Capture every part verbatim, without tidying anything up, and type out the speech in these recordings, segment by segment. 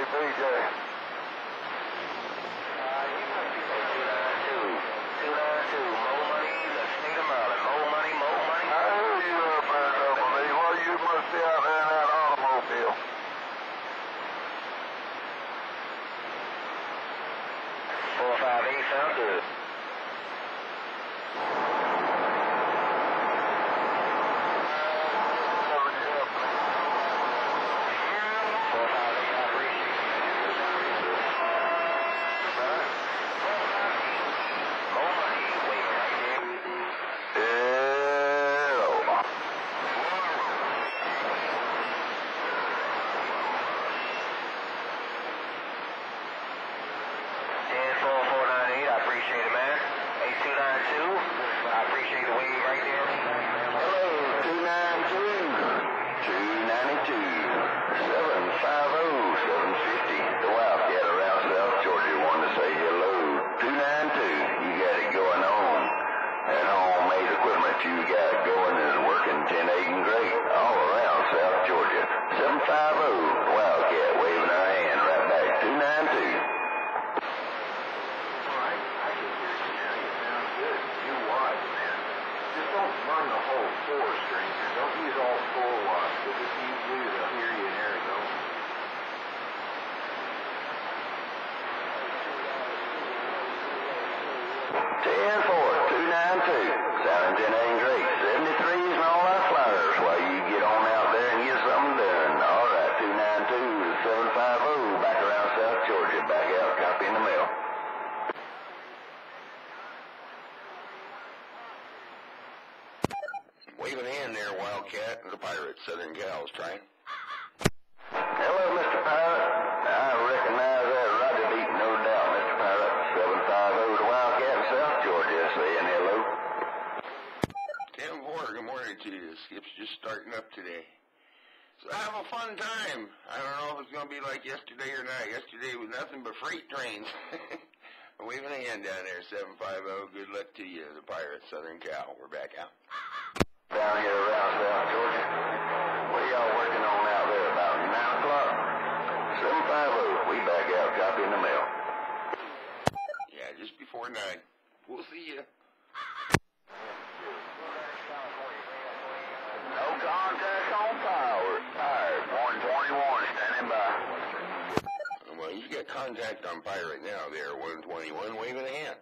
B J. Uh, you must be two nine two. two nine two, MoMoney, let's need them out. MoMoney, MoMoney. I heard you up there, Double D. Well, you must be out there in that automobile. four five eight, sound good. You got going is working ten eight and great all around South Georgia. seven five zero, Wildcat waving our hand right back. two nine two. All right, I can hear you now. You sound good. You wise, man. Just don't run the whole four, stranger. Don't use all four watts. We'll just use you to hear you in Arizona. ten four, two nine two. Sounding ten eight and great. seventy-threes and all our flyers while you get on out there and get something done. All right, two nine two to seven five zero back around South Georgia. Back out, copy in the mail. Waving hand there, Wildcat, the pirate, Southern Cal's trying. Hello, Mister Pirate. I recognize that rocket beat, no doubt, Mister Pirate. seven five zero to Wildcat in South Georgia, saying hello. ten four, good morning to you. Skip's just starting up today. So have a fun time. I don't know if it's going to be like yesterday or not. Yesterday was nothing but freight trains. Waving a hand down there, seven five zero. Good luck to you, the pirate, Southern Cal. We're back out. Down here around South Georgia. What are y'all working on out there? About nine o'clock? seven five zero. We back out. Copy in the mail. Yeah, just before nine. We'll see you. No contact on power. Pirate, one twenty-one, standing by. Well, you got contact on Pirate now there, one twenty-one, waving a hand.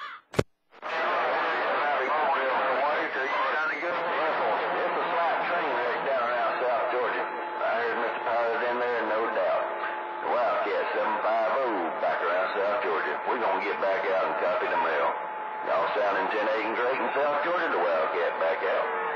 It's a slight train wreck down around South Georgia. I heard Mister Pirate in there, no doubt. The Wildcat seven five zero, back around South Georgia. We're going to get back out and copy the mail. Y'all sounding ten eight and great in South Georgia, the Wildcat back out.